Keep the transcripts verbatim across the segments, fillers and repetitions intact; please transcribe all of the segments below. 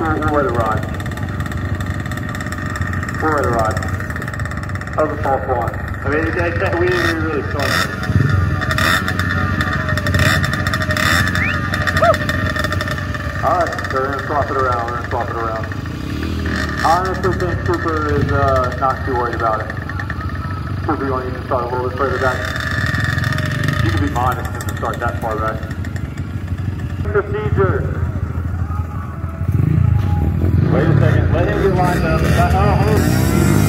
we'll, we'll let it ride. We'll let it ride. That was a false one. I mean, I can't, we didn't really start it. Alright, so we're going to swap it around. We're going to swap it around. I honestly think Cooper is uh, not too worried about it. Cooper, you want to even start a little bit further back? You can be modest if you start that far back. Procedure. Wait a second, let him get lined up. Uh-oh.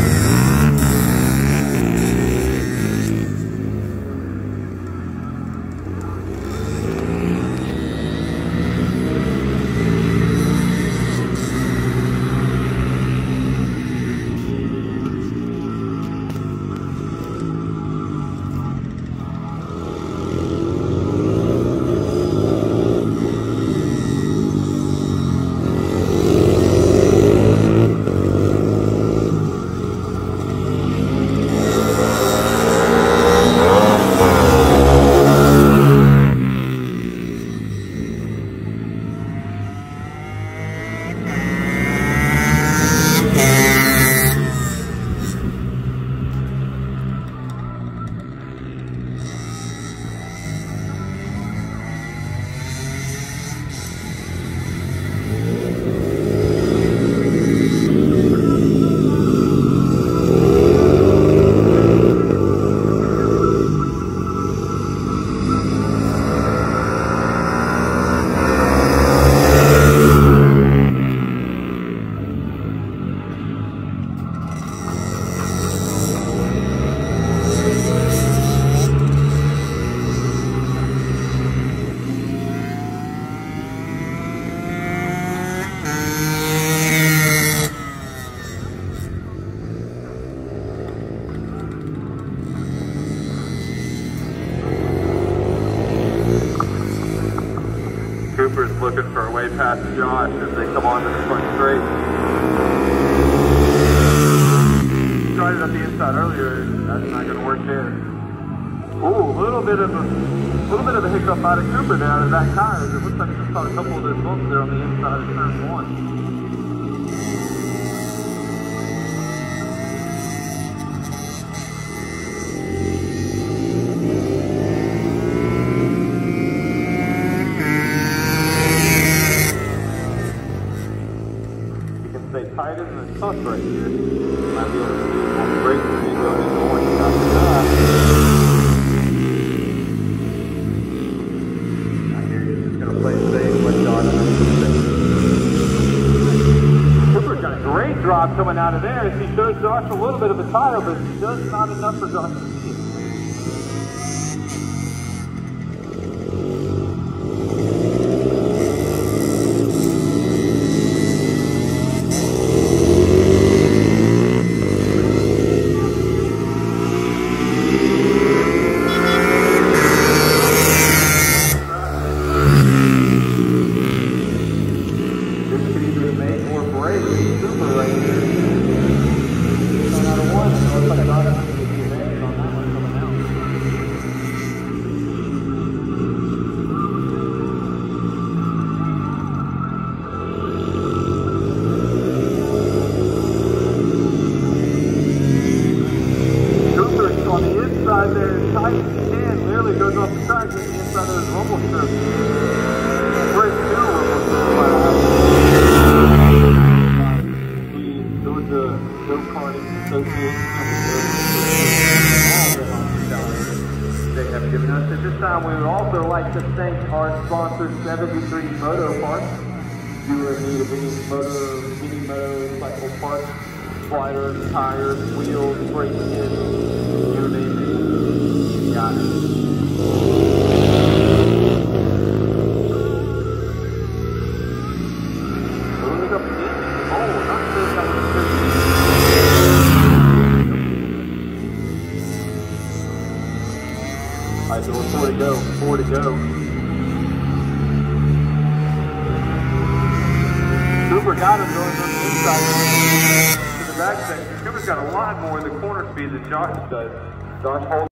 Cooper's looking for a way past Josh as they come onto the front straight. Tried it up the inside earlier, that's not going to work there. Ooh, a little bit of a little bit of a hiccup out of Cooper there out of that tires. It looks like he just caught a couple of those bumps there on the inside of turn one. Stay tight as a tuck right here. Might be able to see on the brake when you go in the morning after that. I hear you just going to play safe like Josh. Cooper's got a great drop coming out of there as he shows Josh a little bit of a tire, but just not enough for Josh to see it. There, tight as he can, nearly goes off the track, hitting the inside of his rumble strip. Great still rumble strip. The Georgia Go-Karting Association they have given us. At this time, we would also like to thank our sponsor, seventy-three Moto Parts. If you are in need of any motor, any motorcycle parts, sliders, tires, wheels, brake kits, you name it. Got it. Look up again. Oh, not sure if that was good. Alright, so we're four to go. Four to go. Cooper got him going from the inside to the back section. Cooper's got a lot more in the corner speed than Josh does. Josh holds.